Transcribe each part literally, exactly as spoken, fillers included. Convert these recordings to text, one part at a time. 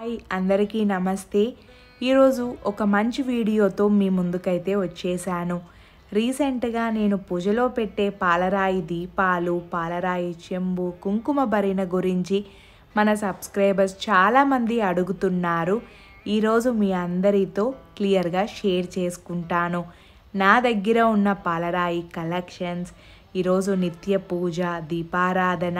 Hi అందరికీ నమస్తే. ఈరోజు ఒక మంచి వీడియోతో మీ ముందుకైతే వచ్చేసాను. రీసెంట్గా నేను పూజలో పెట్టే పాలరాయి దీపాలు, పాలరాయి చెంబు, కుంకుమ భరిణ గురించి మన సబ్స్క్రైబర్స్ చాలామంది అడుగుతున్నారు. ఈరోజు మీ అందరితో క్లియర్గా షేర్ చేసుకుంటాను. నా దగ్గర ఉన్న పాలరాయి కలెక్షన్స్, ఈరోజు నిత్య పూజ, దీపారాధన,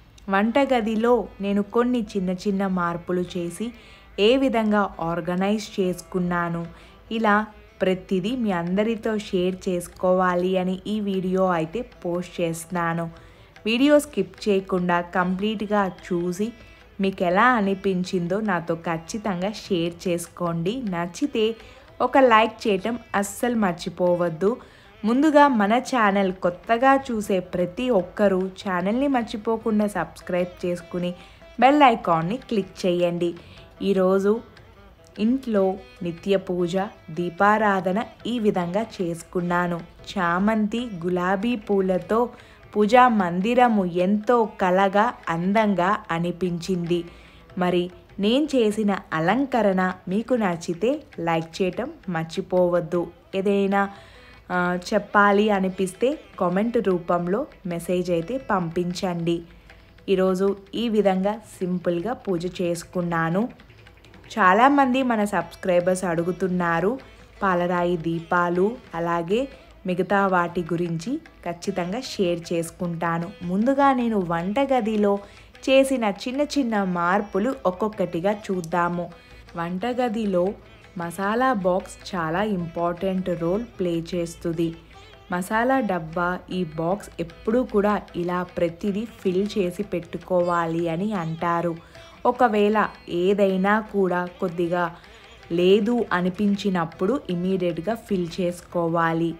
వంటగదిలో నేను కొన్ని చిన్న చిన్న మార్పులు చేసి ఏ విధంగా ఆర్గనైజ్ చేసుకున్నాను, ఇలా ప్రతిదీ మీ అందరితో షేర్ చేసుకోవాలి అని ఈ వీడియో అయితే పోస్ట్ చేస్తున్నాను. వీడియో స్కిప్ చేయకుండా కంప్లీట్గా చూసి మీకు ఎలా అనిపించిందో నాతో ఖచ్చితంగా షేర్ చేసుకోండి. నచ్చితే ఒక లైక్ చేయటం అస్సలు మర్చిపోవద్దు. ముందుగా మన ఛానల్ కొత్తగా చూసే ప్రతి ఒక్కరూ ఛానల్ని మర్చిపోకుండా సబ్స్క్రైబ్ చేసుకుని బెల్ ఐకాన్ని క్లిక్ చేయండి. ఈరోజు ఇంట్లో నిత్య పూజ, దీపారాధన ఈ విధంగా చేసుకున్నాను. చామంతి, గులాబీ పూలతో పూజా మందిరము ఎంతో కళగా, అందంగా అనిపించింది. మరి నేను చేసిన అలంకరణ మీకు నచ్చితే లైక్ చేయటం మర్చిపోవద్దు. ఏదైనా చెప్పాలి అనిపిస్తే కామెంట్ రూపంలో మెసేజ్ అయితే పంపించండి. ఈరోజు ఈ విధంగా సింపుల్గా పూజ చేసుకున్నాను. చాలామంది మన సబ్స్క్రైబర్స్ అడుగుతున్నారు పాలరాయి దీపాలు, అలాగే మిగతా వాటి గురించి ఖచ్చితంగా షేర్ చేసుకుంటాను. ముందుగా నేను వంటగదిలో చేసిన చిన్న చిన్న మార్పులు ఒక్కొక్కటిగా చూద్దాము. వంటగదిలో మసాలా బాక్స్ చాలా ఇంపార్టెంట్ రోల్ ప్లే చేస్తుంది. మసాలా డబ్బా, ఈ బాక్స్ ఎప్పుడూ కూడా ఇలా ప్రతిదీ ఫిల్ చేసి పెట్టుకోవాలి అని అంటారు. ఒకవేళ ఏదైనా కూడా కొద్దిగా లేదు అనిపించినప్పుడు ఇమీడియట్గా ఫిల్ చేసుకోవాలి.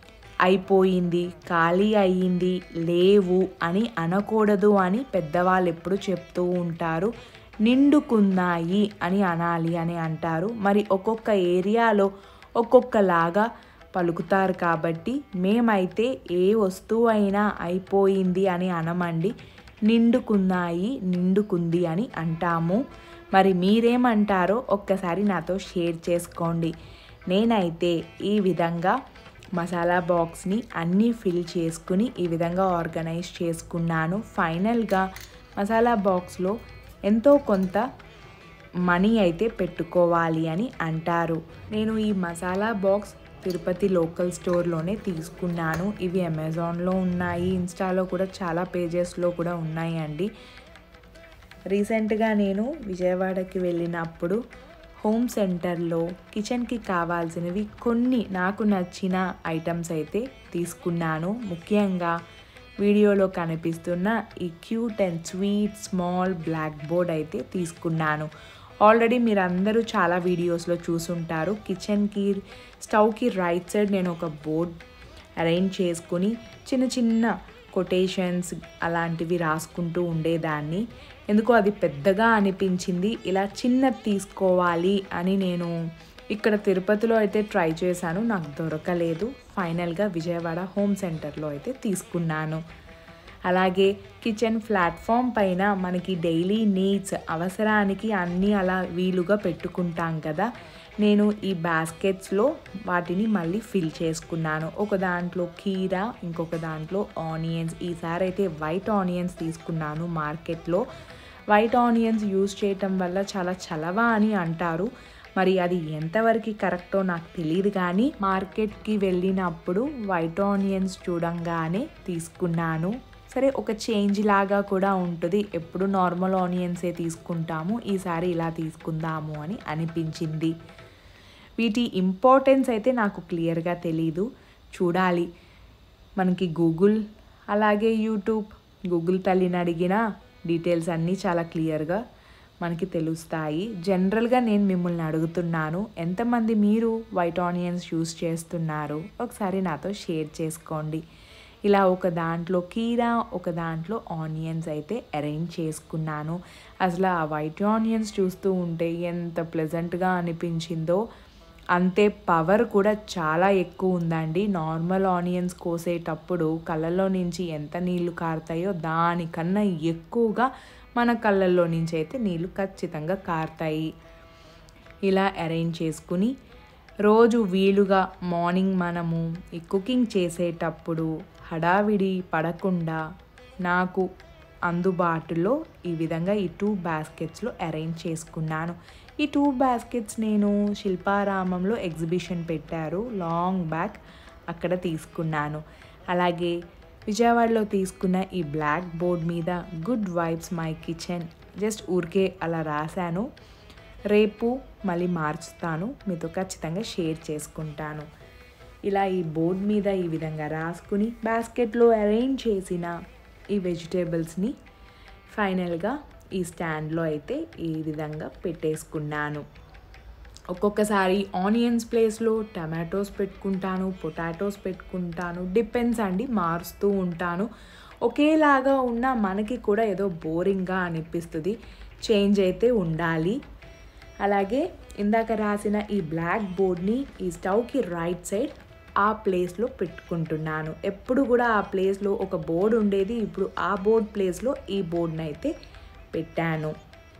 అయిపోయింది, ఖాళీ అయ్యింది, లేవు అని అనకూడదు అని పెద్దవాళ్ళు ఎప్పుడు చెప్తూ ఉంటారు. నిండుకున్నాయి అని అనాలి అని అంటారు. మరి ఒక్కొక్క ఏరియాలో ఒక్కొక్కలాగా పలుకుతారు కాబట్టి మేమైతే ఏ వస్తువు అయినా అయిపోయింది అని అనమండి, నిండుకున్నాయి, నిండుకుంది అని అంటాము. మరి మీరేమంటారో ఒక్కసారి నాతో షేర్ చేసుకోండి. నేనైతే ఈ విధంగా మసాలా బాక్స్ని అన్నీ ఫిల్ చేసుకుని ఈ విధంగా ఆర్గనైజ్ చేసుకున్నాను. ఫైనల్గా మసాలా బాక్స్లో ఎంతో కొంత మనీ అయితే పెట్టుకోవాలి అని అంటారు. నేను ఈ మసాలా బాక్స్ తిరుపతి లోకల్ స్టోర్లోనే తీసుకున్నాను. ఇవి అమెజాన్లో ఉన్నాయి, ఇన్స్టాలో కూడా చాలా పేజెస్లో కూడా ఉన్నాయండి. రీసెంట్గా నేను విజయవాడకి వెళ్ళినప్పుడు హోమ్ సెంటర్లో కిచెన్కి కావాల్సినవి కొన్ని నాకు నచ్చిన ఐటమ్స్ అయితే తీసుకున్నాను. ముఖ్యంగా వీడియోలో కనిపిస్తున్న ఈ cute and sweet small black board అయితే తీసుకున్నాను. ఆల్రెడీ మీరు అందరూ చాలా వీడియోస్లో చూసుంటారు. కిచెన్కి, స్టవ్కి రైట్ సైడ్ నేను ఒక బోర్డ్ అరేంజ్ చేసుకుని చిన్న చిన్న కొటేషన్స్ అలాంటివి రాసుకుంటూ ఉండేదాన్ని. ఎందుకో అది పెద్దగా అనిపించింది, ఇలా చిన్నది తీసుకోవాలి అని నేను ఇక్కడ తిరుపతిలో అయితే ట్రై చేశాను, నాకు దొరకలేదు. ఫైనల్గా విజయవాడ హోమ్ సెంటర్లో అయితే తీసుకున్నాను. అలాగే కిచెన్ ప్లాట్ఫామ్ పైన మనకి డైలీ నీడ్స్, అవసరానికి అన్నీ అలా వీలుగా పెట్టుకుంటాం కదా, నేను ఈ బాస్కెట్స్లో వాటిని మళ్ళీ ఫిల్ చేసుకున్నాను. ఒక దాంట్లో కీరా, ఇంకొక దాంట్లో ఆనియన్స్. ఈసారి అయితే వైట్ ఆనియన్స్ తీసుకున్నాను మార్కెట్లో. వైట్ ఆనియన్స్ యూజ్ చేయటం వల్ల చాలా చలవ అని అంటారు. మరి అది ఎంతవరకు కరెక్టో నాకు తెలియదు, కానీ మార్కెట్కి వెళ్ళినప్పుడు వైట్ ఆనియన్స్ చూడంగానే తీసుకున్నాను. సరే, ఒక చేంజ్ లాగా కూడా ఉంటుంది. ఎప్పుడు నార్మల్ ఆనియన్సే తీసుకుంటాము, ఈసారి ఇలా తీసుకుందాము అని అనిపించింది. వీటి ఇంపార్టెన్స్ అయితే నాకు క్లియర్గా తెలీదు, చూడాలి. మనకి గూగుల్ అలాగే యూట్యూబ్, గూగుల్ తల్లిని అడిగిన డీటెయిల్స్ అన్నీ చాలా క్లియర్గా మనకి తెలుస్తాయి. జనరల్గా నేను మిమ్మల్ని అడుగుతున్నాను, ఎంతమంది మీరు వైట్ ఆనియన్స్ యూస్ చేస్తున్నారు ఒకసారి నాతో షేర్ చేసుకోండి. ఇలా ఒక దాంట్లో కీరా, ఒక దాంట్లో ఆనియన్స్ అయితే అరేంజ్ చేసుకున్నాను. అసలు ఆ వైట్ ఆనియన్స్ చూస్తూ ఉంటే ఎంత ప్లెజెంట్గా అనిపించిందో, అంతే పవర్ కూడా చాలా ఎక్కువ ఉందండి. నార్మల్ ఆనియన్స్ కోసేటప్పుడు కళ్ళలో నుంచి ఎంత నీళ్లు కారుతాయో దానికన్నా ఎక్కువగా మన కళ్ళల్లో నుంచి అయితే నీళ్ళు ఖచ్చితంగా కారుతాయి. ఇలా అరేంజ్ చేసుకుని రోజు వీలుగా మార్నింగ్ మనము ఈ కుకింగ్ చేసేటప్పుడు హడావిడి పడకుండా నాకు అందుబాటులో ఈ విధంగా ఈ టూ బాస్కెట్స్లో అరేంజ్ చేసుకున్నాను. ఈ టూ బాస్కెట్స్ నేను శిల్పారామంలో ఎగ్జిబిషన్ పెట్టారు లాంగ్ బ్యాక్, అక్కడ తీసుకున్నాను. అలాగే విజయవాడలో తీసుకున్న ఈ బ్లాక్ బోర్డ్ మీద good vibes my kitchen just ఊరికే అలా రాశాను. రేపు మళ్ళీ మార్చుతాను, మీతో ఖచ్చితంగా షేర్ చేసుకుంటాను. ఇలా ఈ బోర్డ్ మీద ఈ విధంగా రాసుకుని బాస్కెట్లో అరేంజ్ చేసిన ఈ వెజిటేబుల్స్ని ఫైనల్గా ఈ స్టాండ్లో అయితే ఈ విధంగా పెట్టేసుకున్నాను. ఒక్కొక్కసారి ఆనియన్స్ ప్లేస్లో టమాటోస్ పెట్టుకుంటాను, పొటాటోస్ పెట్టుకుంటాను, డిపెండ్స్ అండి, మారుస్తూ ఉంటాను. ఒకేలాగా ఉన్న మనకి కూడా ఏదో బోరింగ్గా అనిపిస్తుంది, చేంజ్ అయితే ఉండాలి. అలాగే ఇందాక రాసిన ఈ బ్లాక్ బోర్డ్ని ఈ స్టవ్కి రైట్ సైడ్ ఆ ప్లేస్లో పెట్టుకుంటున్నాను. ఎప్పుడు కూడా ఆ ప్లేస్లో ఒక బోర్డు ఉండేది, ఇప్పుడు ఆ బోర్డ్ ప్లేస్లో ఈ బోర్డ్ని అయితే పెట్టాను.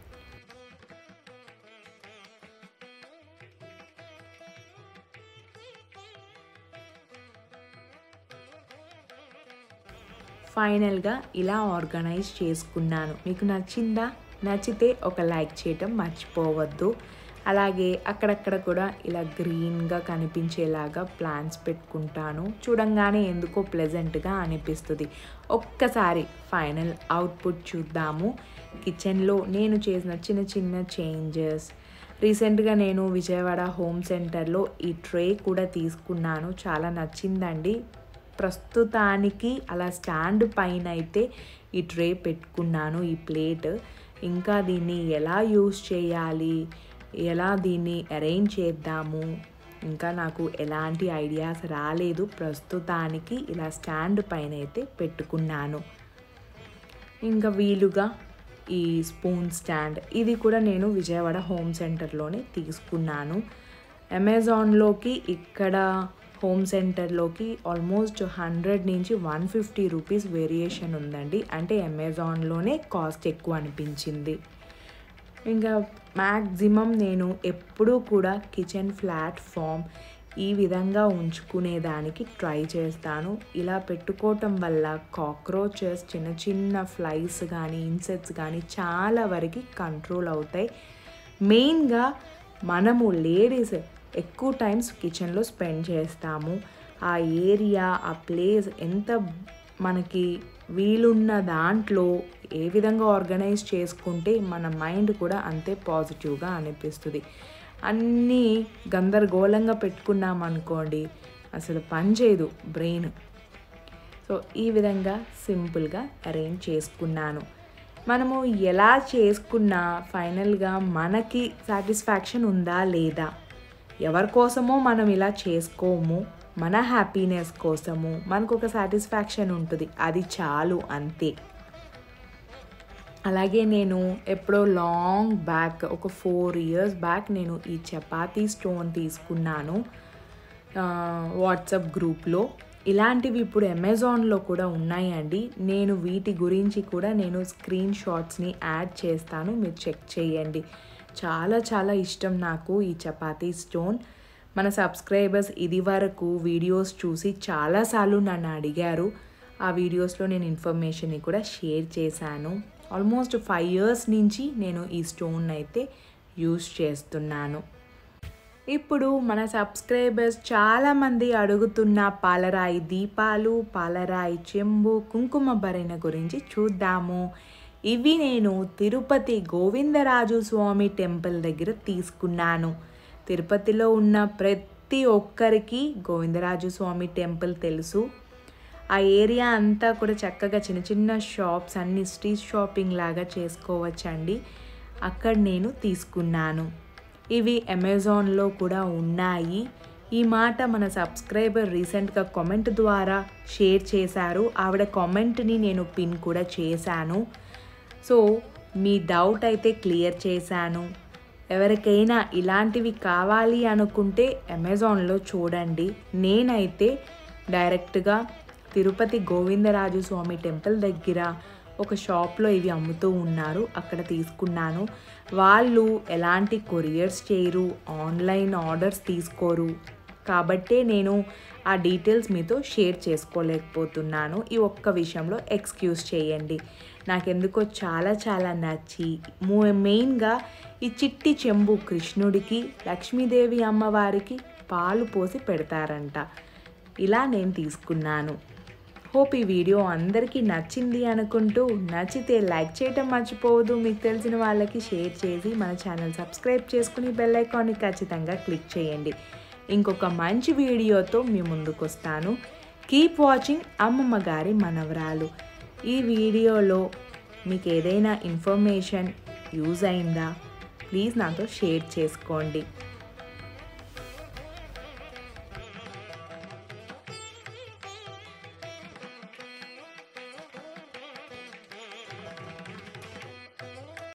ఫైనల్గా ఇలా ఆర్గనైజ్ చేసుకున్నాను. మీకు నచ్చిందా? నచ్చితే ఒక లైక్ చేయటం మర్చిపోవద్దు. అలాగే అక్కడక్కడ కూడా ఇలా గ్రీన్గా కనిపించేలాగా ప్లాంట్స్ పెట్టుకుంటాను. చూడంగానే ఎందుకో ప్లెజెంట్గా అనిపిస్తుంది. ఒక్కసారి ఫైనల్ అవుట్పుట్ చూద్దాము. కిచెన్లో నేను చేసిన చిన్న చిన్న చేంజెస్. రీసెంట్గా నేను విజయవాడ హోమ్ సెంటర్లో ఈ ట్రే కూడా తీసుకున్నాను, చాలా నచ్చిందండి. ప్రస్తుతానికి అలా స్టాండ్ పైన అయితే ఈ ట్రే పెట్టుకున్నాను, ఈ ప్లేట్. ఇంకా దీన్ని ఎలా యూస్ చేయాలి, ఎలా దీన్ని అరేంజ్ చేద్దాము, ఇంకా నాకు ఎలాంటి ఐడియాస్ రాలేదు. ప్రస్తుతానికి ఇలా స్టాండ్ పైన అయితే పెట్టుకున్నాను. ఇంకా వీలుగా ఈ స్పూన్ స్టాండ్, ఇది కూడా నేను విజయవాడ హోమ్ సెంటర్లోనే తీసుకున్నాను. అమెజాన్లోకి ఇక్కడ హోమ్ సెంటర్లోకి ఆల్మోస్ట్ హండ్రెడ్ నుంచి వన్ ఫిఫ్టీ రూపీస్ వేరియేషన్ ఉందండి. అంటే అమెజాన్లోనే కాస్ట్ ఎక్కువ అనిపించింది. ఇంకా మ్యాక్సిమం నేను ఎప్పుడూ కూడా కిచెన్ ప్లాట్ఫామ్ ఈ విధంగా ఉంచుకునేదానికి ట్రై చేస్తాను. ఇలా పెట్టుకోవటం వల్ల కాక్రోచెస్, చిన్న చిన్న ఫ్లైస్ కానీ ఇన్సెక్ట్స్ కానీ చాలా వరకు కంట్రోల్ అవుతాయి. మెయిన్గా మనము లేడీస్ ఎక్కువ టైమ్స్ కిచెన్లో స్పెండ్ చేస్తాము. ఆ ఏరియా, ఆ ప్లేస్ ఎంత మనకి వీలున్న దాంట్లో ఏ విధంగా ఆర్గనైజ్ చేసుకుంటే మన మైండ్ కూడా అంతే పాజిటివ్గా అనిపిస్తుంది. అన్నీ గందరగోళంగా పెట్టుకున్నామనుకోండి, అసలు పని చేయదు బ్రెయిన్. సో ఈ విధంగా సింపుల్గా అరేంజ్ చేసుకున్నాను. మనము ఎలా చేసుకున్నా ఫైనల్గా మనకి సాటిస్ఫాక్షన్ ఉందా లేదా, ఎవరి కోసమో మనం ఇలా చేసుకోము, మన హ్యాపీనెస్ కోసము మనకు ఒక సాటిస్ఫాక్షన్ ఉంటుంది, అది చాలు అంతే. అలాగే నేను ఎప్పుడో లాంగ్ బ్యాక్, ఒక ఫోర్ ఇయర్స్ బ్యాక్ నేను ఈ చపాతీ స్టోన్ తీసుకున్నాను వాట్సాప్ గ్రూప్లో. ఇలాంటివి ఇప్పుడు అమెజాన్లో కూడా ఉన్నాయండి. నేను వీటి గురించి కూడా నేను స్క్రీన్ షాట్స్ని యాడ్ చేస్తాను, మీరు చెక్ చేయండి. చాలా చాలా ఇష్టం నాకు ఈ చపాతీ స్టోన్. మన సబ్స్క్రైబర్స్ ఇది వరకు వీడియోస్ చూసి చాలాసార్లు నన్ను అడిగారు. ఆ వీడియోస్లో నేను ఇన్ఫర్మేషన్ని కూడా షేర్ చేశాను. ఆల్మోస్ట్ ఫైవ్ ఇయర్స్ నుంచి నేను ఈ స్టోన్ అయితే యూస్ చేస్తున్నాను. ఇప్పుడు మన సబ్స్క్రైబర్స్ చాలామంది అడుగుతున్న పాలరాయి దీపాలు, పాలరాయి చెంబు, కుంకుమ భరణ గురించి చూద్దాము. ఇవి నేను తిరుపతి గోవిందరాజు స్వామి టెంపుల్ దగ్గర తీసుకున్నాను. తిరుపతిలో ఉన్న ప్రతి ఒక్కరికి గోవిందరాజు స్వామి టెంపుల్ తెలుసు. ఆ ఏరియా అంతా కూడా చక్కగా చిన్న చిన్న షాప్స్, అన్ని స్ట్రీట్ షాపింగ్ లాగా చేసుకోవచ్చండి. అక్కడ నేను తీసుకున్నాను. ఇవి అమెజాన్లో కూడా ఉన్నాయి. ఈ మాట మన సబ్స్క్రైబర్ రీసెంట్గా కామెంట్ ద్వారా షేర్ చేశారు. ఆవిడ కామెంట్ని నేను పిన్ కూడా చేశాను. సో మీ డౌట్ అయితే క్లియర్ చేశాను. ఎవరికైనా ఇలాంటివి కావాలి అనుకుంటే అమెజాన్లో చూడండి. నేనైతే డైరెక్ట్గా తిరుపతి గోవిందరాజు స్వామి టెంపుల్ దగ్గర ఒక షాప్లో ఇవి అమ్ముతూ ఉన్నారు, అక్కడ తీసుకున్నాను. వాళ్ళు ఎలాంటి కొరియర్స్ చేయరు, ఆన్లైన్ ఆర్డర్స్ తీసుకోరు, కాబట్టే నేను ఆ డీటెయిల్స్ మీతో షేర్ చేసుకోలేకపోతున్నాను. ఈ ఒక్క విషయంలో ఎక్స్క్యూజ్ చేయండి. నాకెందుకో చాలా చాలా నచ్చి మెయిన్గా ఈ చిట్టి చెంబు కృష్ణుడికి, లక్ష్మీదేవి అమ్మవారికి పాలు పోసి పెడతారంట. ఇలా నేను తీసుకున్నాను. హోప్ ఈ వీడియో అందరికీ నచ్చింది అనుకుంటూ, నచ్చితే లైక్ చేయటం మర్చిపోవద్దు. మీకు తెలిసిన వాళ్ళకి షేర్ చేసి మన ఛానల్ సబ్స్క్రైబ్ చేసుకుని బెల్ ఐకాన్ని ఖచ్చితంగా క్లిక్ చేయండి. ఇంకొక మంచి వీడియోతో మీ ముందుకు వస్తాను. కీప్ వాచింగ్ అమ్మమ్మ గారి మనవరాలు. ఈ వీడియోలో మీకు ఏదైనా ఇన్ఫర్మేషన్ యూజ్ అయిందా, ప్లీజ్ నాతో షేర్ చేసుకోండి.